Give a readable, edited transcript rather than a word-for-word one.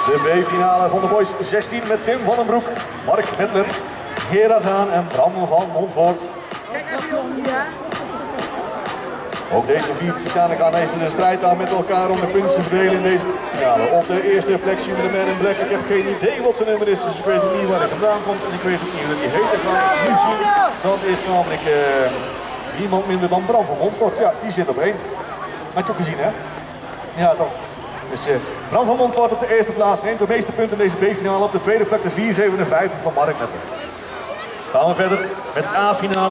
De B-finale van de boys 16 met Tim van den Broek, Mark Mittler, Gerard Haan en Bram van Montfort. Ook deze vier titanen gaan even de strijd aan met elkaar om de punten te verdelen in deze finale. Op de eerste plek zien we de man in black. Ik heb geen idee wat zijn nummer is, dus ik weet niet waar hij vandaan komt. En ik weet ook niet hoe hij heet. Ik ga het nu zien. Dat is namelijk niemand minder dan Bram van Montfort. Ja, die zit op 1. Had je ook gezien, hè? Ja, toch. Dus Bram van Montfort op de eerste plaats neemt de meeste punten in deze B-finale. Op de tweede plek de 4,57 van Mark Mittler. Gaan we verder met A-finale.